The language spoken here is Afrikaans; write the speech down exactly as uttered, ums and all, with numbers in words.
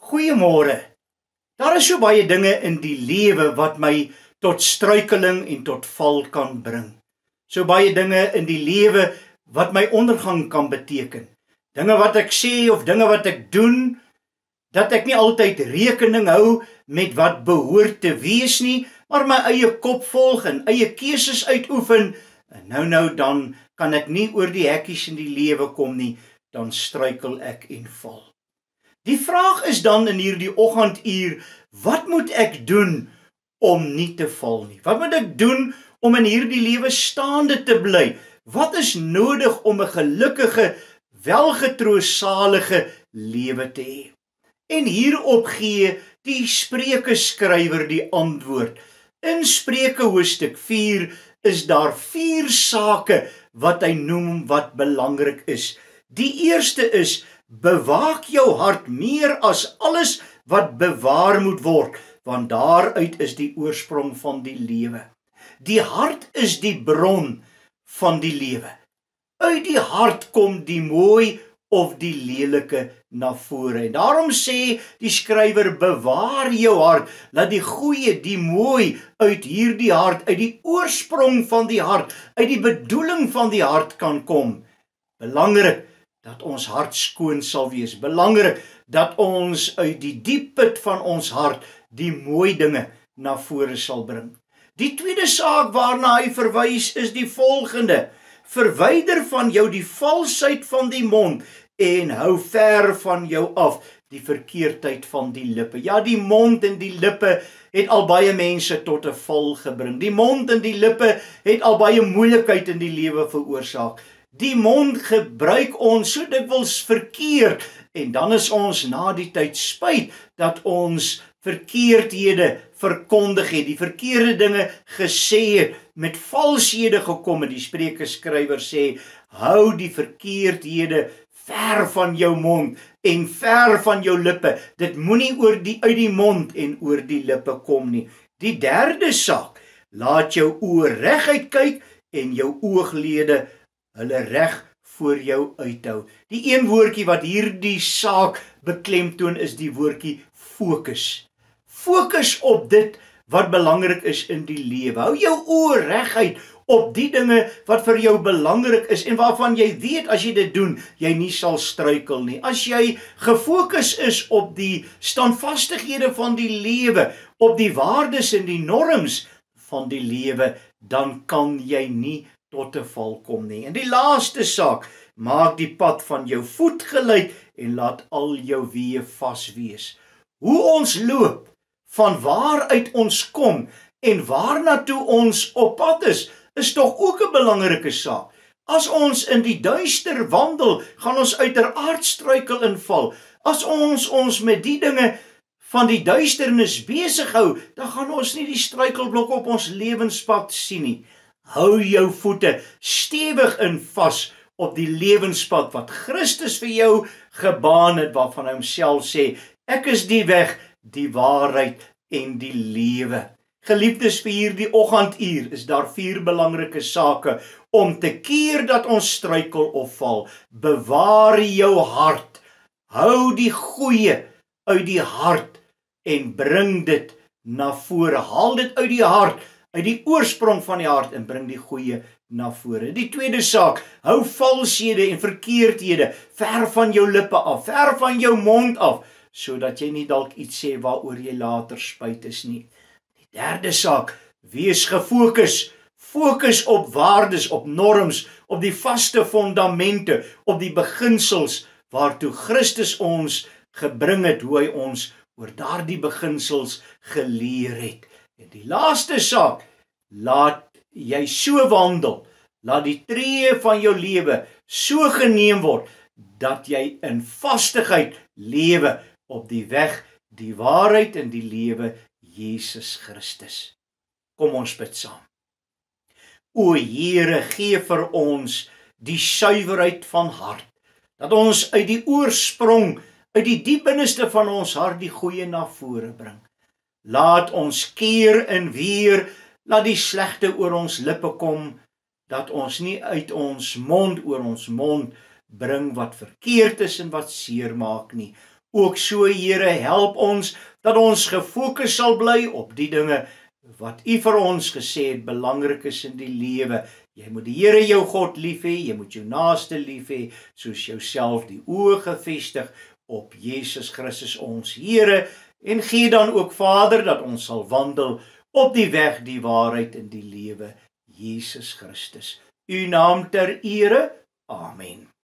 Goeiemôre. Daar is so baie dinge in die lewe wat my tot struikeling en tot val kan bring. So baie dinge in die lewe wat my ondergang kan beteken. Dinge wat ek sê of dinge wat ek doen, dat ek nie altyd rekening hou met wat behoort te wees nie, maar my eie kop volg en eie keuses uitoefen. En nou nou dan kan ek nie oor die hekkies in die lewe kom nie, dan struikel ek en val. Die vraag is dan in hierdie oggenduur, wat moet ek doen om nie te val nie? Wat moet ek doen om in hierdie lewe staande te bly? Wat is nodig om 'n gelukkige, welgetroosalige lewe te hê? En hierop gee die Spreuke skrywer die antwoord. In Spreuke hoofstuk vier is daar vier sake wat hy noem wat belangrik is. Die eerste is, bewaak jou hart meer as alles wat bewaar moet word, want daaruit is die oorsprong van die lewe. Die hart is die bron van die lewe. Uit die hart kom die mooi of die lelike na vore. En daarom sê die skrywer, bewaar jou hart, laat die goeie, die mooi uit hierdie hart, uit die oorsprong van die hart, uit die bedoeling van die hart kan kom. Belangrik dat ons hart skoon sal wees. Belangrik dat ons uit die diep put van ons hart die mooi dinge na vore sal bring. Die tweede saak waarna hy verwys is die volgende. Verwyder van jou die valsheid van die mond en hou ver van jou af die verkeerdheid van die lippe. Ja, die mond en die lippe het al baie mense tot 'n val gebring. Die mond en die lippe het al baie moeilikheid in die lewe veroorsaak. Die mond gebruik ons so dikwels verkeerd en dan is ons na die tyd spyt dat ons verkeerdhede verkondig het, die verkeerde dinge gesê het, met valshede gekom het. Die Spreuke skrywer sê, hou die verkeerdhede ver van jou mond en ver van jou lippe. Dit moenie oor die uit die mond en oor die lippe kom nie. Die derde saak, laat jou oë reguit kyk en jou ooglede hulle reg voor jou uithou. Die een woordjie wat hierdie saak beklemtoon is die woordjie fokus. Fokus op dit wat belangrik is in die lewe. Hou jou oë reguit op die dinge wat vir jou belangrik is en waarvan jy weet as jy dit doen, jy nie sal struikel nie. As jy gefokus is op die standvastighede van die lewe, op die waardes en die norms van die lewe, dan kan jy nie tot 'n val kom nie. En die laaste saak, maak die pad van jou voet gelyk en laat al jou weë vas wees. Hoe ons loop, van waaruit ons kom en waarna toe ons op pad is, is tog ook 'n belangrike saak. As ons in die duister wandel, gaan ons uiteraard struikel en val. As ons ons met die dinge van die duisternis besig hou, dan gaan ons nie die struikelblokke op ons lewenspad sien nie. Hou jou voete stewig en vas op die lewenspad wat Christus vir jou gebaan het, waarvan hy homself sê, ek is die weg, die waarheid en die lewe. Geliefdes, vir hierdie oggenduur is daar vier belangrike sake om te keer dat ons struikel of val. Bewaar jou hart, hou die goeie uit die hart en bring dit na vore. Haal dit uit die hart, uit die oorsprong van die hart en bring die goeie na vore. Die tweede saak, hou valshede en verkeerdhede ver van jou lippe af, ver van jou mond af, sodat jy nie dalk iets sê waaroor jy later spyt is nie. Die derde saak, wees gefokus, fokus op waardes, op norms, op die vaste fondamente, op die beginsels waartoe Christus ons gebring het, hoe hy ons oor daardie beginsels geleer het. En die laaste saak, laat jy so wandel, laat die tree van jou lewe so geneem word, dat jy in vastigheid lewe op die weg, die waarheid en die lewe, Jesus Christus. Kom ons bid saam. O Here, gee vir ons die suiwerheid van hart, dat ons uit die oorsprong, uit die diep binneste van ons hart die goeie na vore bring. Laat ons keer en weer, laat die slegte oor ons lippe kom, dat ons nie uit ons mond oor ons mond bring wat verkeerd is en wat seer maak nie. ook so, Here, help ons dat ons gefokus sal bly op die dinge wat U vir ons gesê het belangrik is in die lewe. Jy moet die Here jou God lief hê, jy moet jou naaste lief hê, soos jouself, die oë gefestig op Jesus Christus ons Here, en gee dan ook, Vader, dat ons sal wandel op die weg, die waarheid en die lewe, Jesus Christus. U naam ter ere. Amen.